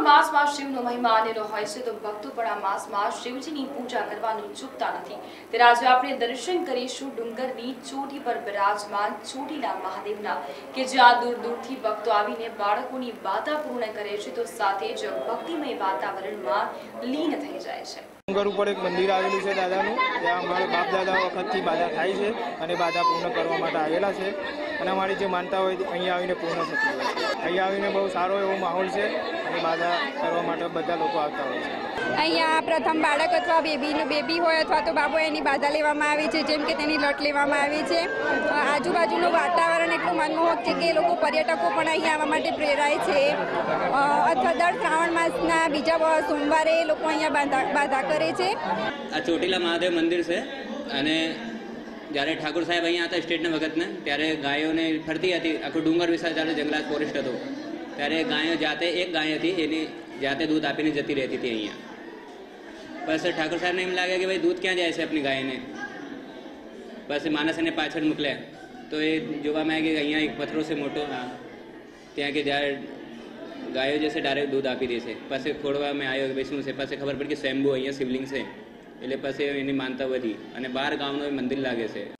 માસમાં શિવનો મહિમા અનેરો હોય છે તો ભક્તો પણ આ માસમાં શિવજીની પૂજા કરવાનું ચૂકતા નથી। ત્યારે આજે આપણે દર્શન કરીશું ડુંગરની ચોટી પર બિરાજમાન ચોટીલા મહાદેવના કે જ્યાં દૂર દૂરથી ભક્તો આવીને બાળકોની બાધા પૂર્ણ કરે છે તો સાથે જ ભક્તિમય વાતાવરણમાં લીન થઈ જાય છે। ડુંગર ઉપર એક મંદિર આવેલું છે દાદાનું, ત્યાં અમારા બાપ દાદા વખતથી બાધા થાય છે અને બાધા પૂર્ણ કરવા માટે આવેલા છે અને અમારી જે માનતા હોય અહીંયા આવીને પૂર્ણ થતી હોય છે। અહીંયા આવીને બહુ સારો એવો માહોલ છે અને બાધા કરવા માટે બધા લોકો આવતા હોય છે। અહીંયા પ્રથમ બાળક અથવા બેબી હોય અથવા તો બાબો એની બાધા લેવામાં આવે છે, જેમ કે તેની લટ લેવામાં આવે છે। આજુબાજુનું વાતાવરણ એટલું મનમોહક છે કે લોકો પર્યટકો પણ અહીંયા આવવા માટે પ્રેરાય છે। અથવા દર શ્રાવણ માસના બીજા સોમવારે લોકો અહીંયા બાધા કરે છે। આ ચોટીલા મહાદેવ મંદિર છે અને જ્યારે ઠાકોર સાહેબ અહીંયા હતા સ્ટેટના વખતને ત્યારે ગાયોને ફરતી હતી, આખું ડુંગર વિસ્તાર ચાલુ જંગલાત ફોરેસ્ટ હતો, ત્યારે ગાયો જાતે એક ગાય હતી એની જાતે દૂધ આપીને જતી રહેતી હતી અહીંયા। પછી ઠાકોર સાહેબને એમ લાગે કે ભાઈ દૂધ ક્યાં જાય છે આપણી ગાયને, પછી માણસ એને પાછળ મોકલ્યા તો એ જોવામાં આવે કે અહીંયા એક પથરો છે મોટો, હા ત્યાં કે જ્યારે ગાયો જે છે ડાયરેક્ટ દૂધ આપી દે છે। પછી ખોડવામાં આવ્યો કે ભાઈ શું છે, પછી ખબર પડી કે સ્વયંભૂ અહીંયા શિવલિંગ છે, એટલે પછી એની માનતા વધી અને 12 ગામનું મંદિર લાગે છે।